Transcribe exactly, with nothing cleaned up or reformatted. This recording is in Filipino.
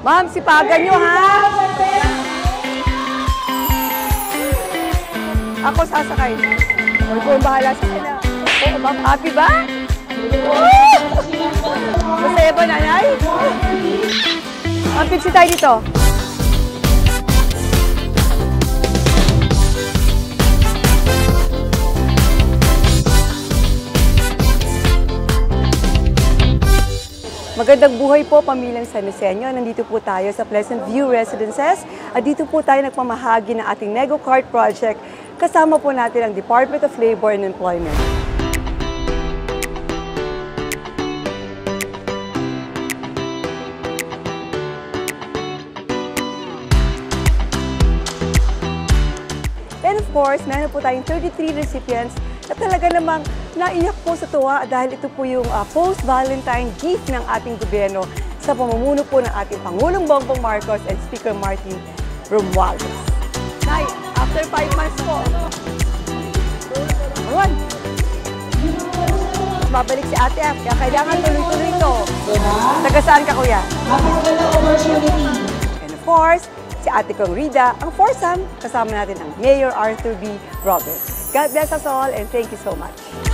Ma'am, sipagan nyo, ha? Ako sasakay. Huwag po bahala sa kanya. Oo, ma'am, happy ba? Masaya ba, nanay? Ang picture tayo dito. Magandang buhay po, pamilyang San Joseño. Nandito po tayo sa Pleasant View Residences at dito po tayo nagpamahagi ng ating Nego Cart Project. Kasama po natin ang Department of Labor and Employment. And of course, meron po tayong thirty-three recipients na talaga namang naiyak po sa tuwa dahil ito po yung uh, post-Valentine gift ng ating gobyerno sa pamumuno po ng ating Pangulong Bongbong Marcos and Speaker Martin Romualdez. Nay, after five months po, Awan, babalik si Ate F, kaya kailangan tuloy-tuloy ito. Taga saan ka, kuya? And of course, si Ate Kong Rida, ang foursome, kasama natin ang Mayor Arthur B. Robles. God bless us all and thank you so much.